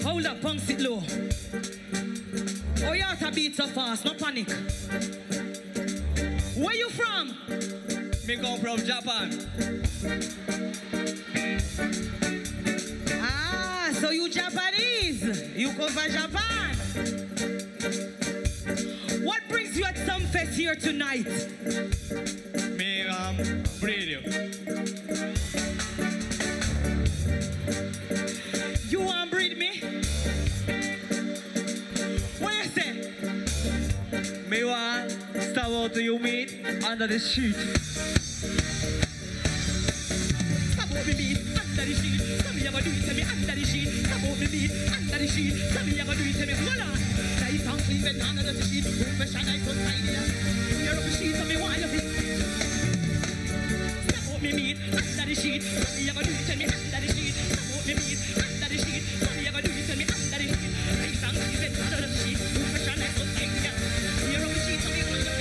Hold up, punks it low. Oh, you have to beat so fast, no panic. Where you from? Me come from Japan. Ah, so you Japanese. You come from Japan. What brings you at some fest here tonight? Me breed you. You want breed me? What you say? Me want start out to you meet under the sheet. Stop what me meet under the sheet. Some you gonna do it to me under the sheet. Stop what me meet under the sheet. Some you gonna do it to me. Hold on. Nice and clean, but under the sheet. Professional, so tidy. You're up the sheet, so me want you to. Stop what me meet under the sheet. Some you gonna do it to me under the sheet. Stop what me meet under the sheet. Some you gonna do it to me under the sheet. Nice and clean, but under the sheet. Professional, so tidy. You're up the sheet, so me want you to.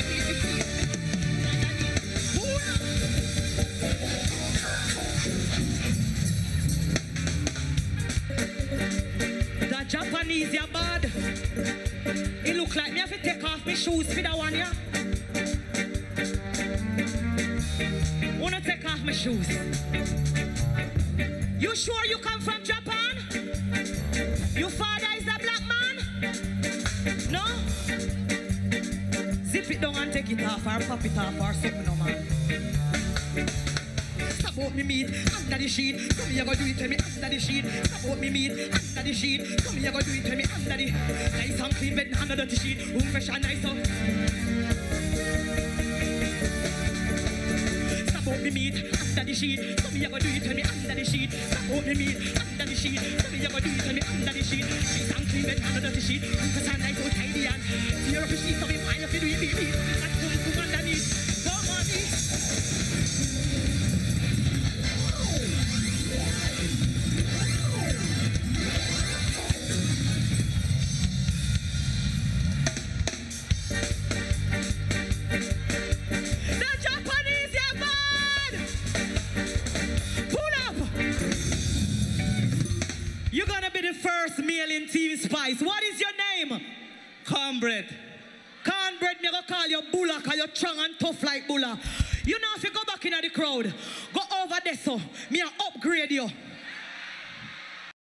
The Japanese, you're bad. It look like me have to take off my shoes for that one, yeah? Wanna take off my shoes? You sure you come from Japan? Your father is a black man? No? Zip it down and take it off or pop it off or something, no man. Stop what me meet under the sheet. Come here, go do it to me under the sheet. Stop what me meet under the sheet. Come here, go do it to me under the nice and clean bed under the sheet. Fresh and nice up. Stop what me meet under the sheet. Come here, go do it to me under the sheet. Stop what me meet under the sheet. Come here, go do it to me under the sheet. Nice and clean bed under the sheet. Fresh and nice, so tidy and tear up the sheet. So me mind if you do it, beat. That's come underneath. Come on, me. You're gonna be the first male in Team Spice. What is your name? Cornbread. Cornbread, me gonna call you Bulla, cause you're strong and tough like Bulla. You know if you go back in the crowd, go over there so, me a upgrade you.